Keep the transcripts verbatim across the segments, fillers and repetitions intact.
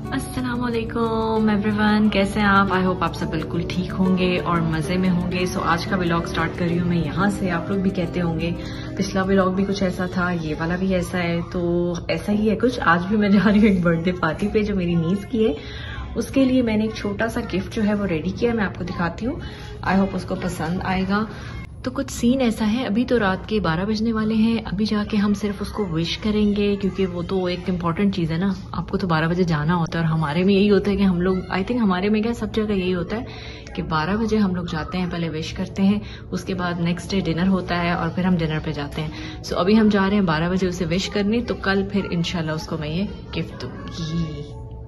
अस्सलामुअलैकुम एवरीवन, कैसे हैं आप? आई होप आप सब बिल्कुल ठीक होंगे और मज़े में होंगे। सो so, आज का व्लॉग स्टार्ट कर रही हूँ मैं यहाँ से। आप लोग भी कहते होंगे पिछला व्लॉग भी कुछ ऐसा था, ये वाला भी ऐसा है, तो ऐसा ही है कुछ। आज भी मैं जा रही हूँ एक बर्थडे पार्टी पे जो मेरी नीस की है। उसके लिए मैंने एक छोटा सा गिफ्ट जो है वो रेडी किया है, मैं आपको दिखाती हूँ। आई होप उसको पसंद आएगा। तो कुछ सीन ऐसा है, अभी तो रात के बारह बजने वाले हैं। अभी जाके हम सिर्फ उसको विश करेंगे क्योंकि वो तो एक इम्पॉर्टेंट चीज़ है ना। आपको तो बारह बजे जाना होता है और हमारे में यही होता है कि हम लोग, आई थिंक हमारे में क्या सब जगह यही होता है कि बारह बजे हम लोग जाते हैं, पहले विश करते हैं, उसके बाद नेक्स्ट डे डिनर होता है और फिर हम डिनर पे जाते हैं। सो so, अभी हम जा रहे हैं बारह बजे उसे विश करने, तो कल फिर इंशाल्लाह उसको मैं ये गिफ्ट दूंगी।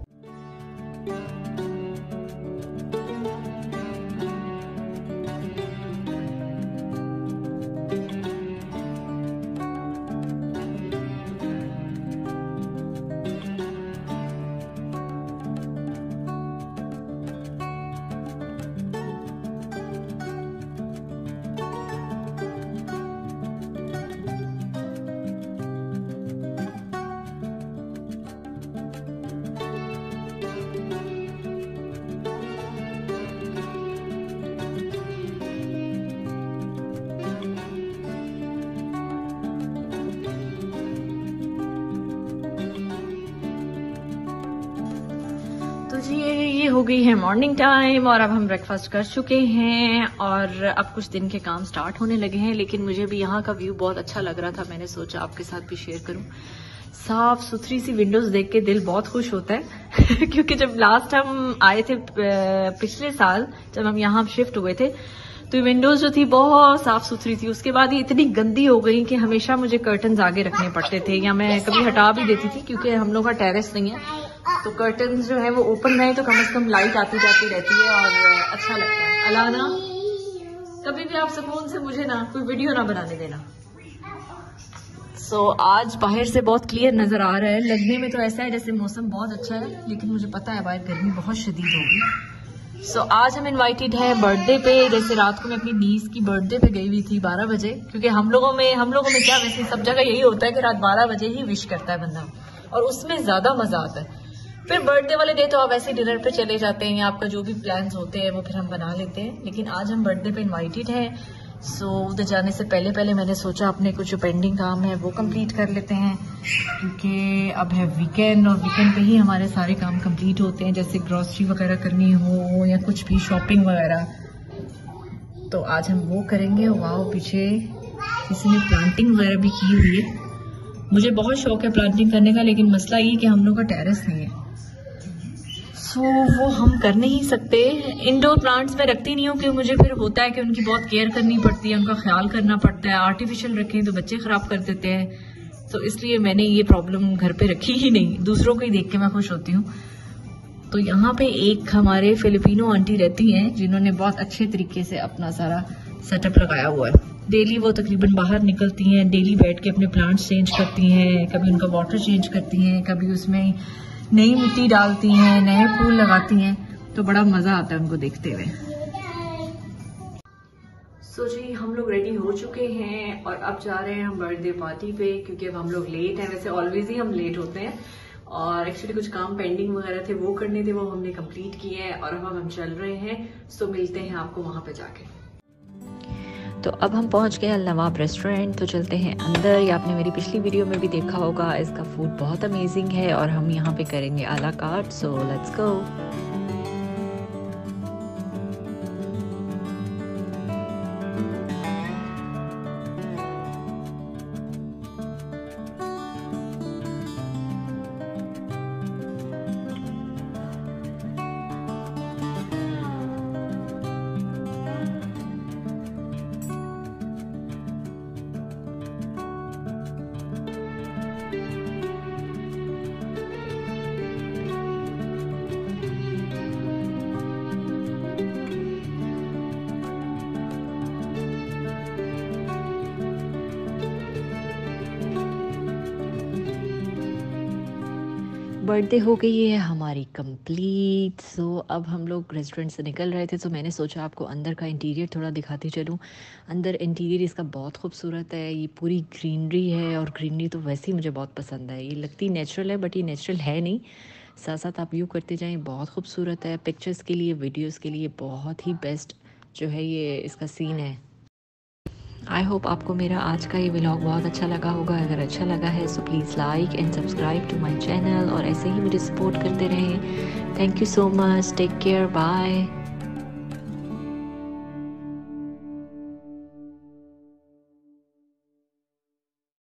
तो जी ये ये हो गई है मॉर्निंग टाइम और अब हम ब्रेकफास्ट कर चुके हैं और अब कुछ दिन के काम स्टार्ट होने लगे हैं। लेकिन मुझे भी यहाँ का व्यू बहुत अच्छा लग रहा था, मैंने सोचा आपके साथ भी शेयर करूं। साफ सुथरी सी विंडोज देख के दिल बहुत खुश होता है क्योंकि जब लास्ट हम आए थे पिछले साल, जब हम यहाँ शिफ्ट हुए थे, तो विंडोज जो थी बहुत साफ सुथरी थी। उसके बाद ये इतनी गंदी हो गई कि हमेशा मुझे कर्टन्स आगे रखने पड़ते थे या मैं कभी हटा भी देती थी क्योंकि हम लोग का टेरेस नहीं है, तो कर्टन्स जो है वो ओपन रहे तो कम से कम लाइट आती जाती रहती है और अच्छा लगता है। अलाना, कभी भी आप सुकून से मुझे ना कोई वीडियो ना बनाने देना। सो so, आज बाहर से बहुत क्लियर नजर आ रहा है, लगने में तो ऐसा है जैसे मौसम बहुत अच्छा है, लेकिन मुझे पता है बाहर गर्मी बहुत शदीद होगी। सो so, आज हम इनवाइटेड हैं बर्थडे पे। जैसे रात को मैं अपनी नीस की बर्थडे पे गई हुई थी बारह बजे, क्योंकि हम लोगों में हम लोगों में क्या, वैसे सब जगह यही होता है कि रात बारह बजे ही विश करता है बंदा और उसमें ज्यादा मजा आता है। फिर बर्थडे वाले डे तो आप ऐसे डिनर पे चले जाते हैं या आपका जो भी प्लान्स होते हैं वो फिर हम बना लेते हैं, लेकिन आज हम बर्थडे पे इनवाइटेड हैं। सो उधर जाने से पहले पहले मैंने सोचा अपने कुछ जो पेंडिंग काम है वो कंप्लीट कर लेते हैं, क्योंकि अब है वीकेंड और वीकेंड पे ही हमारे सारे काम कंप्लीट होते हैं, जैसे ग्रोसरी वगैरह करनी हो या कुछ भी शॉपिंग वगैरह। तो आज हम वो करेंगे। वाह, पीछे किसी ने प्लांटिंग वगैरह भी की हुई है। मुझे बहुत शौक है प्लांटिंग करने का, लेकिन मसला ये कि हम लोग का टेरेस नहीं है, सो so, वो हम कर नहीं सकते। इंडोर प्लांट्स में रखती नहीं हूँ क्योंकि मुझे फिर होता है कि उनकी बहुत केयर करनी पड़ती है, उनका ख्याल करना पड़ता है। आर्टिफिशियल रखें तो बच्चे खराब कर देते हैं, तो इसलिए मैंने ये प्रॉब्लम घर पे रखी ही नहीं। दूसरों को ही देख के मैं खुश होती हूँ। तो यहाँ पे एक हमारे फिलिपिनो आंटी रहती हैं जिन्होंने बहुत अच्छे तरीके से अपना सारा सेटअप लगाया हुआ है। डेली वो तकरीबन बाहर निकलती हैं, डेली बैठ के अपने प्लांट्स चेंज करती हैं, कभी उनका वाटर चेंज करती हैं, कभी उसमें नई मिट्टी डालती हैं, नए फूल लगाती हैं, तो बड़ा मजा आता है उनको देखते हुए। सो जी हम लोग रेडी हो चुके हैं और अब जा रहे हैं हम बर्थडे पार्टी पे, क्योंकि अब हम लोग लेट हैं। वैसे ऑलवेज ही हम लेट होते हैं और एक्चुअली कुछ काम पेंडिंग वगैरह थे वो करने थे, वो हमने कंप्लीट किए हैं और अब हम चल रहे हैं। सो मिलते हैं आपको वहां पे जाके। तो अब हम पहुंच गए अल नवाब रेस्टोरेंट, तो चलते हैं अंदर। ये आपने मेरी पिछली वीडियो में भी देखा होगा, इसका फूड बहुत अमेजिंग है और हम यहाँ पे करेंगे आला कार्ट। So let's go. बर्थडे हो गई है हमारी कंप्लीट। सो so, अब हम लोग रेस्टोरेंट से निकल रहे थे, तो मैंने सोचा आपको अंदर का इंटीरियर थोड़ा दिखाती चलूँ। अंदर इंटीरियर इसका बहुत खूबसूरत है, ये पूरी ग्रीनरी है और ग्रीनरी तो वैसे ही मुझे बहुत पसंद है। ये लगती नेचुरल है बट ये नेचुरल है नहीं, साथ साथ आप व्यू करते जाएं, बहुत खूबसूरत है। पिक्चर्स के लिए, वीडियोस के लिए बहुत ही बेस्ट जो है ये इसका सीन है। आई होप आपको मेरा आज का ये व्लॉग बहुत अच्छा लगा होगा। अगर अच्छा लगा है so please like and subscribe to my channel और ऐसे ही मुझे सपोर्ट करते रहें। Thank you so much, take care, bye.